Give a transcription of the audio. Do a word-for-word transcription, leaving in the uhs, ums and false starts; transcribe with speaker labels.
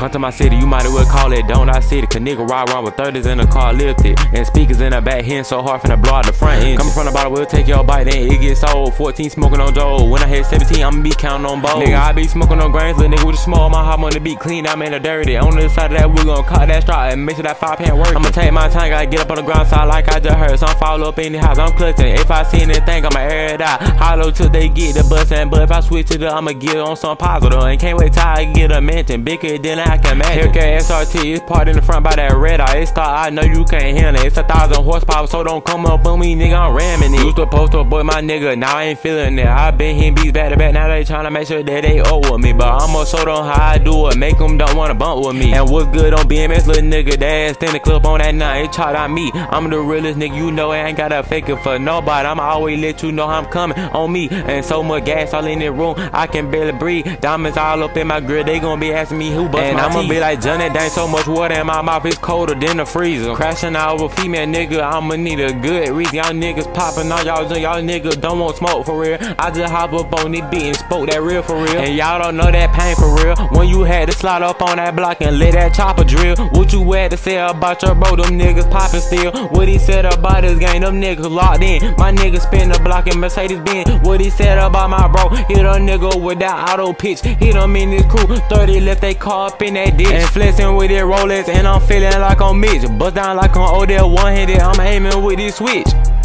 Speaker 1: Come to my city, you might as well call it Don't I City. Cause nigga ride around with thirties in the car lifted, and speakers in the back hitting so hard finna blow out the front end. Coming from the bottom, we'll take your bite, then it gets sold. fourteen smoking on Joe. When I hit seventeen, I'ma be counting on both. Nigga, I be smoking on grains, little nigga with a small. My hop on the beat clean, I'm in the dirty. On the side of that, we gon' cut that strap and make sure that five pan work. I'ma take my time, gotta get up on the ground side like I just heard. Some fall up in the house, I'm clutching. If I see anything, I'ma air it out. Hollow till they get the bus, and but if I switch it up, I'ma get on some positive. And can't wait till I get a mansion bigger than I can imagine. Hellcat S R T, it's part in the front by that red eye. It's start, I know you can't handle it. It's a thousand horsepower, so don't come up on me, nigga, I'm ramming it. Used to post up, boy, my nigga, now I ain't feeling it. I been hitting beats back to back, now they tryna make sure that they owe with me. But I'ma show them how I do it, make them don't wanna bump with me. And what's good on B M S, little nigga, that stand the clip on that night, it chart on me. I'm the realest nigga, you know, I ain't gotta fake it for nobody. I'ma always let you know I'm coming on me. And so much gas all in the room, I can barely breathe. Diamonds all up in my grill, they gon' be asking me who bust and my I'ma teeth. Be like Johnny, there ain't so much water in my mouth, it's colder than the freezer. Crashing out over female nigga, I'ma need a good reason. Y'all niggas popping on y'all, y'all niggas don't want smoke for real. I just hop up on this beat and spoke that real for real. And y'all don't know that pain for real. When you had to slide up on that block and let that chopper drill. What you had to say about your bro, them niggas popping still. What he said about his game, them niggas locked in. My nigga spin the block in Mercedes Benz. What he said about my bro, hit a nigga with that auto pitch. Hit him in his crew, thirty left they car up in that ditch. And flexing with their Rolex, and I'm feeling like I'm Mitch. Bust down like I'm Odell, one-handed, I'm aiming with this switch.